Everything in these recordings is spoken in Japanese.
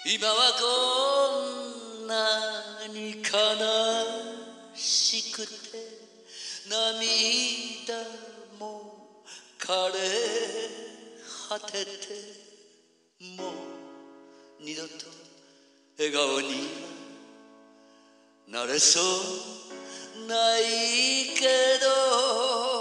今はこんなに悲しくて涙も枯れ果ててもう二度と笑顔になれそうないけど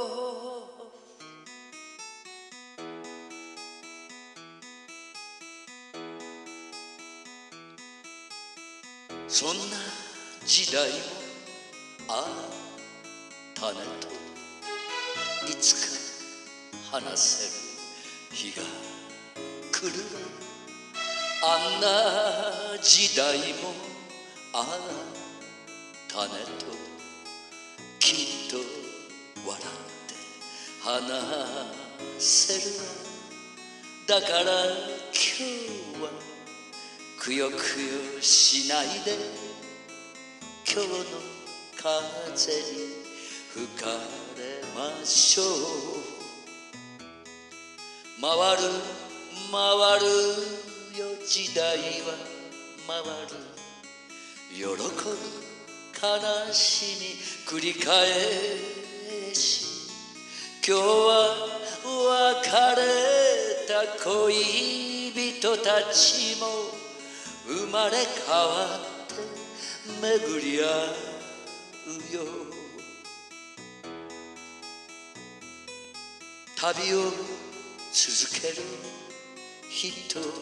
そんな時代もあったねといつか話せる日が来るあんな時代もあったねときっと笑って話せるだから今日はくよくよしないで今日の風に吹かれましょう回る回るよ時代は回る喜ぶ悲しみ繰り返し今日は別れた恋人たちも生まれ変わって巡り合うよ旅を続ける人々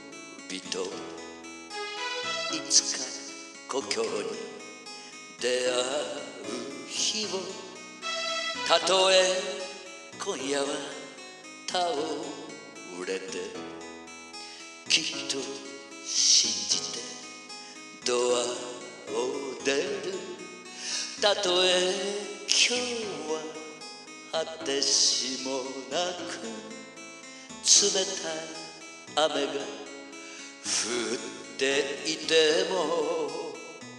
いつか故郷に出会う日をたとえ今夜は倒れてきっと信じてドアを出るたとえ今日は果てしもなく冷たい雨が降っていても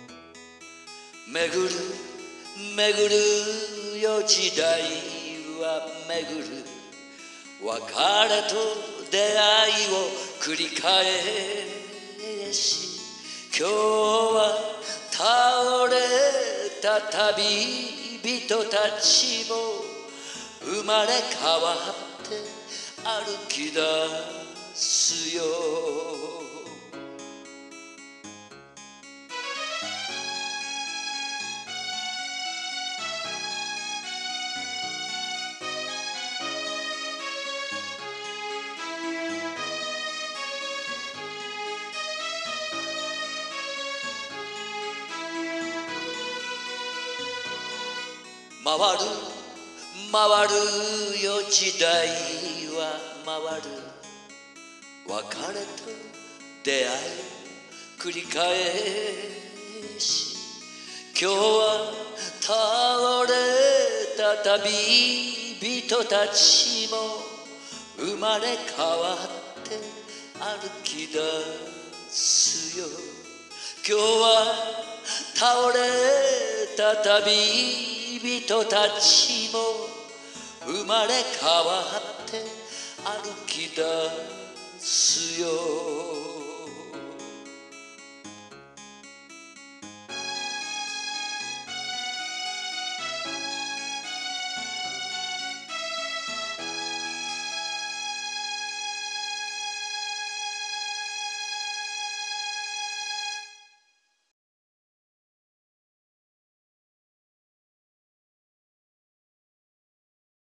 巡る巡るよ時代は巡る別れと出会いを繰り返し今日は倒れた旅人たちも生まれ変わって歩き出すよ回る回るよ時代は回る別れと出会い繰り返し今日は倒れた旅人たちも生まれ変わって歩き出すよ今日は倒れた旅人たちも生まれ変わって歩き出すよ